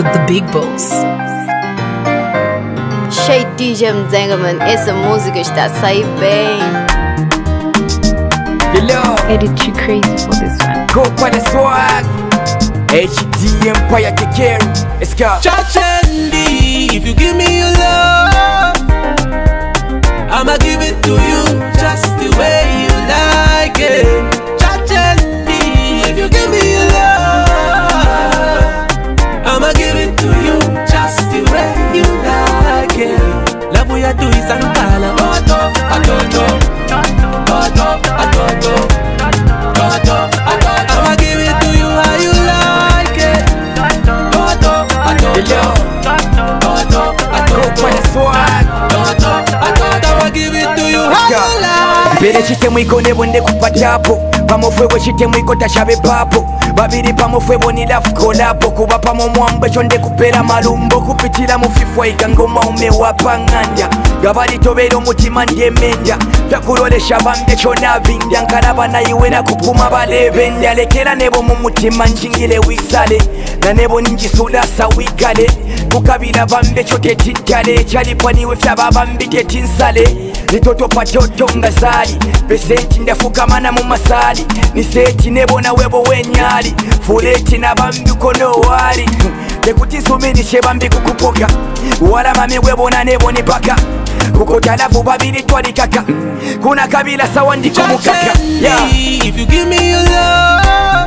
with the big boss. Shade DJ Mzengaman, essa música está a sair bem. Hello, Edit you crazy for this one. go for the swag. HD Empire Kekero, let's go. Chachandy, if you give me your love, I'ma give it to you just the way you like it. Chachandy, if you give me your love, I'ma give it to you just the way you like it. Love we are doing some color. Oto, atoto, oto, atoto, oto, atoto. I'ma give it to you how you like it. Oto, atoto, oto, atoto, Go for the swag. oto, atoto. I'ma give it to you how you like. Mbere chitemu iko nebonde kupatapo pamofwebo chitemu iko tashabe papo babiri pamofwebo ni lafu kolabo kuba pamo mwambe chonde kupera malumbo kupitira mufifwa ikangoma umewapa nganja gabali tobero mutima ndyemenja takulolesha bambe chona vindya nkalaba nayiwera kupuma balebendya lekera nebo mu mutima njingile wisale na nebo ninjisulasa wigale kukabira bambe chote tijale chalipaniwe fyaba bambi tetinsale litoto patoto ngazali pesenti ndafukamana mu masali ni seti nebona webo wenyali fuleti na bambi kono wali tekuti suminishe bambi kukupoka wala mami webona nebo ni paka kukotalafu babili twali kaka kuna kabila sawa ndiko mukaka yeah. If you give me your love,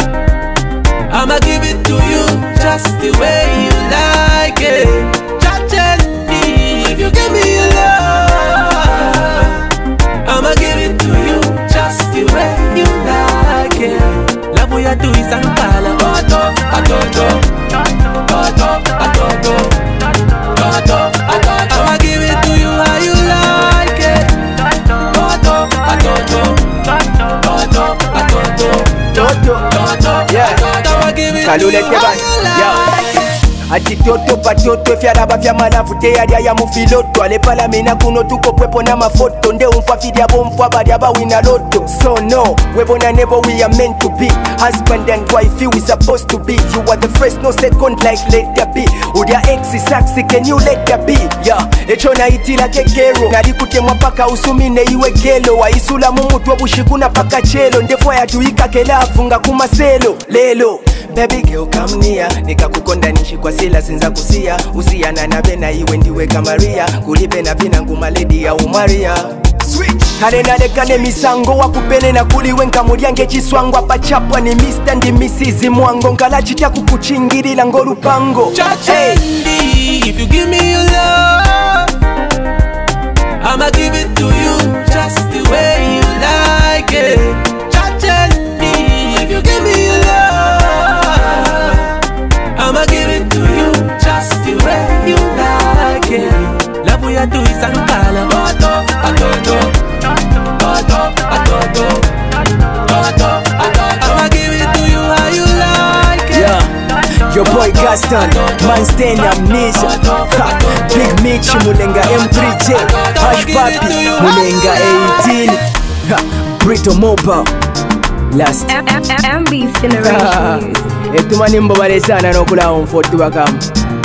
I'ma give it to you just the way you like it. Chachandy, if you give me your love, I'ma give it to you just the way you like it. Love we are doing some color. Oto, atoto, oto, atoto, oto, atoto. I'ma give it to you how you like it. Oto, atoto, oto, atoto, Toto, yeah. I'ma give it to Kalule you how Teban, you yeah. like it. Ati toto patoto fyaraba fya malafu teyalya ya mufiloto alepala mina kuno tuko pwepo na mafoto nde umfa fidya bomfwa balya bawina loto. So no, webona nebo we are meant to be husband and wife we supposed to be. You are the first no second like let there be. Udya exi saxi can you let there be? Yeah, echo naitila kekero nalikutemwa paka usumine iwe kelo waisula mumutu obushikuna paka chelo ndefwa yatuika kelafu nga kumaselo lelo. Baby girl come near nikakukonda nishi kwa sila sinza kusia usiana na bena iwe ndiwe kamaria kulipe na vina nguma lady ya umaria kale nalekane misango wakupene na kuliwe nkamulyange chiswango apachapwa ni Mr. ndi Mrs. Mwango nkala chitya kukuchingirila ngolupango. Chachandy, if you give me your love, I'ma give it to you just the way you like it. Chachandy, if you give me your love, I'ma give it to you just the way you like it. Love we are doing some color. Oto, atoto, oto, atoto, oto, atoto. I'ma give it to you how you like it. Yeah, your boy Gaston, man stand amnesia ha, Big Mitch mulenga M3J Hush Papi mulenga 18 ha, Brito Mobile Last MB's generation. etumani mbabalesana nokulawo mfotu bakamu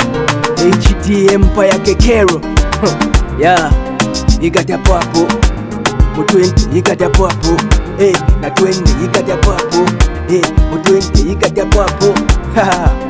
HD Empire Kekero yeah, yigatapo hapo mu 20 yigatapo hapo na 20 yigatapo hapo mu 20 yigatapo hapo